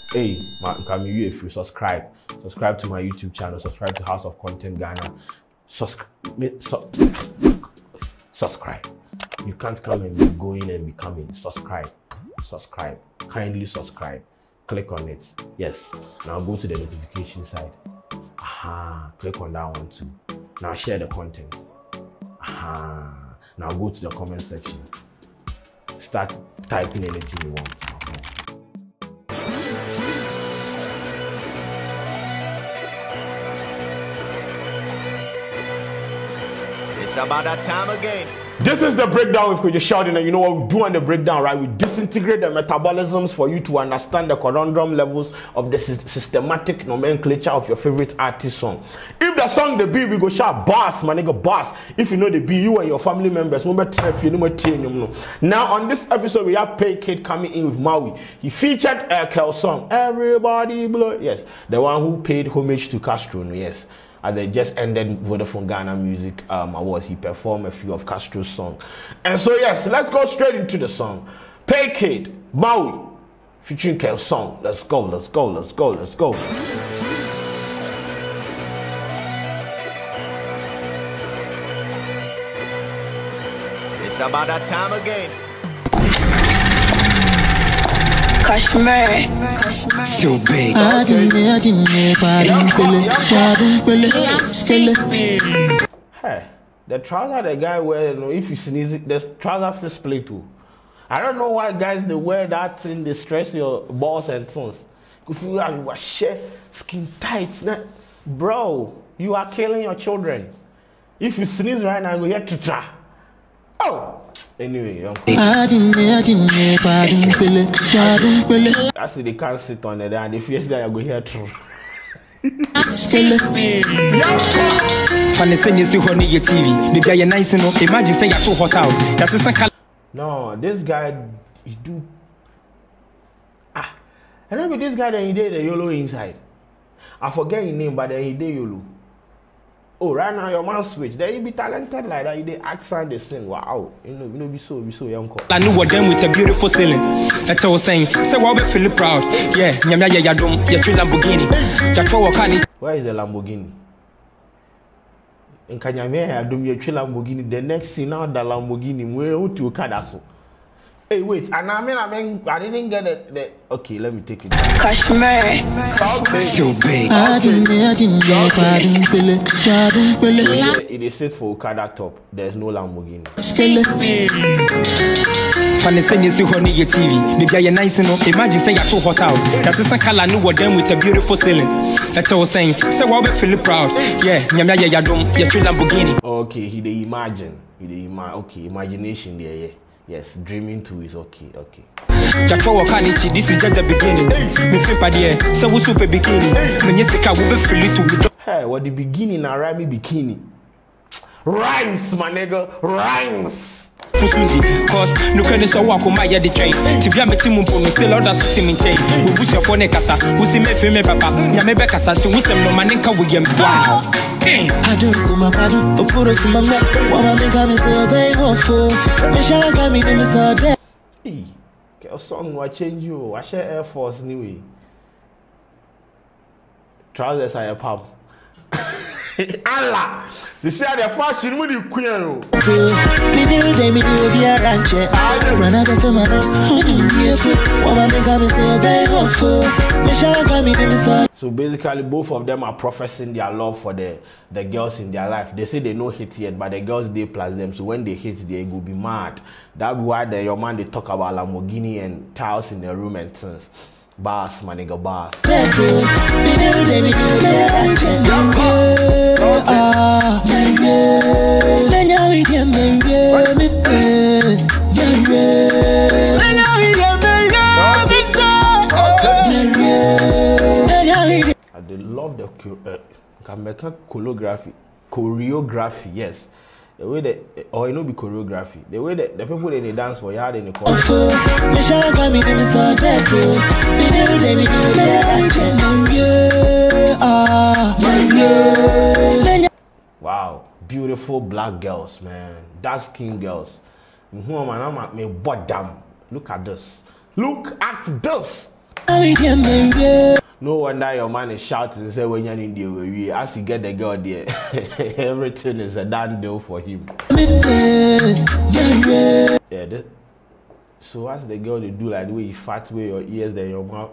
Hey, man, come you if you subscribe to my YouTube channel, subscribe to House of Content Ghana. Subscribe. You can't come and be going and be coming. Subscribe. Kindly subscribe. Click on it. Yes. Now go to the notification side. Click on that one too. Now share the content. Now go to the comment section. Start typing anything you want. It's about that time again. This is the breakdown with Kojo Sheldon, and you know what we do on the breakdown, right? We disintegrate the metabolisms for you to understand the conundrum levels of the systematic nomenclature of your favorite artist song. If the song the beat, we go shout boss, my nigga boss. If you know the beat, you and your family members, now on this episode, we have Pay Kid coming in with Maui. He featured a Kel song, Everybody Blow. Yes, the one who paid homage to Castro, yes. And they just ended Vodafone Ghana Music Awards. He performed a few of Castro's songs. And so yes, let's go straight into the song. Pay Kid, Maui, featuring Kel song. Let's go. It's about that time again. Customer. Still big. Hey, the trouser the guy wear, you know, if you sneeze, the trouser feels split too. I don't know why guys they wear that thing, they stress your balls and sons. If you are share skin tight, bro, you are killing your children. If you sneeze right now, you hear to try. Oh, anyway, actually they can't sit on it and if yes, they are going here true. No, this guy he do and then with this guy then he did the YOLO inside. I forget his name, but then he did YOLO. Oh, right now your man switch. Then you be talented like that. You dey act and they sing. Wow, you know, be so young. I knew what them with a beautiful ceiling. That's all saying. So I will feel proud. Yeah, ya dum, ya Lamborghini. Where is the Lamborghini? In Kanyame, I dum ya Lamborghini. The next thing now the Lamborghini. Where to Kadaso? Hey, wait, and I didn't get it. Okay, let me take it. Customer. Still big. It is set for Okada top. There's no Lamborghini. Funny saying you see honey your TV. Maybe you're nice enough. Imagine say you're so hot house. That's the color knew what them with a beautiful ceiling. That's all saying. So I will feel proud. Yeah, ya dum, ya Lamborghini. Okay, he dey imagine. Okay, imagination there, yeah. Yes, dreaming too is okay. This is just the beginning. So we super beginning. Hey, what the beginning and rhyme bikini? Rhymes, my nigga, rhymes. Cause no can so walk on my the train. To be a meeting still order to see me change. We push your phone casa, who see me film papa. Yamebeka Satu, who some romanica William. Wow. I do some Macadu, or put us among them. What I think I'm so big or fool. Michelle got me in the side. Hey, a song will change you. I share Air Force anyway. Trousers are a pump. Allah! They say they're fashion with you, queen. Me do be a rancher. Run out of my So basically, both of them are professing their love for the girls in their life. They say they no hit yet, but the girls they plus them. So when they hit, they go be mad. That's why your man they talk about Lamborghini and tiles in their room and things. Boss, my nigga, boss. I love the choreography, yes. The way that, or you know, be choreography. The way that the people in the dance for yard in the corner. Wow, beautiful black girls, man. Dark skin girls. Look at this. Look at this. No wonder your man is shouting and say when you're in the way. As you get the girl there, everything is a done deal for him. Yeah, so what's the girl they do like the way you fat way your ears then your mouth?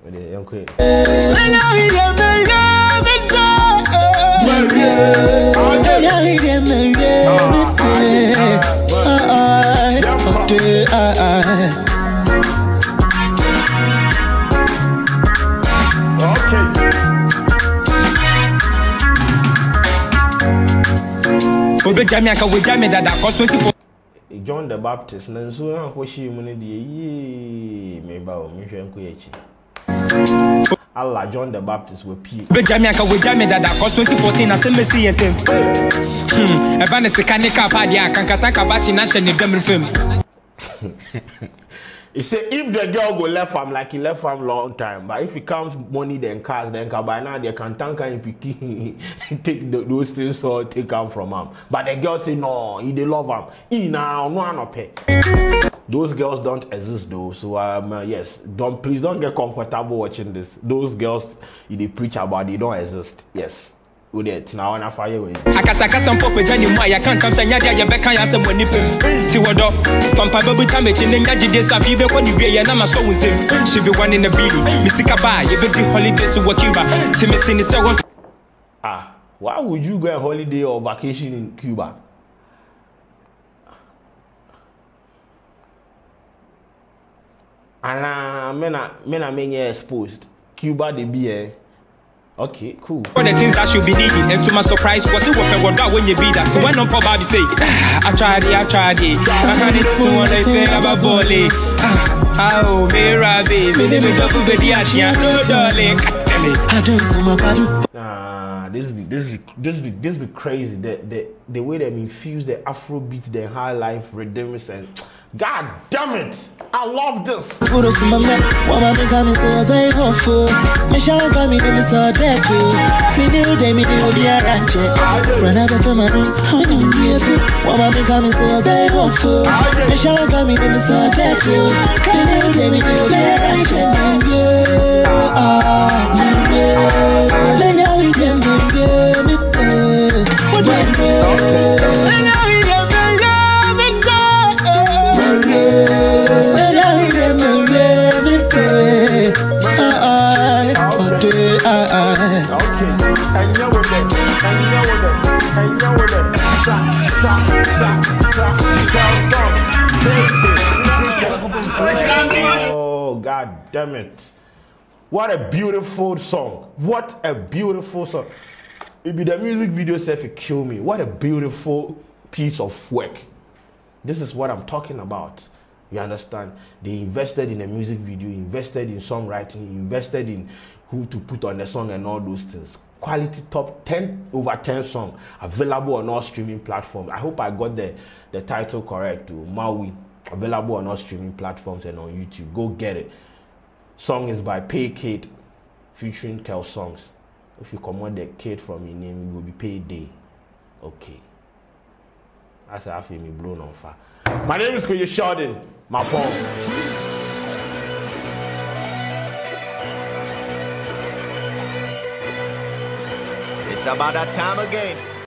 John the Baptist, and so I was she money the member of Mission Kuyachi. Allah, John the Baptist will pee. Jamaica with Jamie that cost 2014 as a messy and him. Evanes Kanika Padia, Kankataka Bachi National Demon film. He said if the girl go left farm like he left farm long time, but if he comes money then cars then by now they can tank and picky take those things or take out from him. But the girl say no, he they love him. He now no pay. Those girls don't exist though, so yes, please don't get comfortable watching this. Those girls they preach about they don't exist. Yes. With it now on a fire way. Akasaka some pop Jenny Moy, I can't come to Nadia Yabeka as a money pim. Tiwado, from Papa Damage in Ninja Days of Viva when you be a Nama so with him. She be one in the bill. Missika Ba, you bet the holidays to Cuba. Timothy is a why would you go on holiday or vacation in Cuba? And men exposed. Cuba they be okay, cool. All the things that should be needed, and to my surprise, was it what when you be that? So when on Papa say, I tried it. I had this soon, I say about Bolly. Oh, Mira, baby, me double baby, I no darling. I don't see my body. This be crazy. The way they infuse the Afrobeat, the high life rhythms, and God damn it, I love this. Oh, God damn it. What a beautiful song. What a beautiful song. It be the music video stuff it kill me. What a beautiful piece of work. This is what I'm talking about. You understand? They invested in a music video, invested in songwriting, invested in who to put on the song and all those things. Quality top 10 over 10 song available on all streaming platforms. I hope I got the title correct too. Maui, available on all streaming platforms and on YouTube. Go get it. Song is by Pay Kid featuring Kel Songs. If you command the kid from your name, you will be paid day. Okay. That's how I feel me blown on fire. My name is Koye Sheldon. My phone. It's about that time again.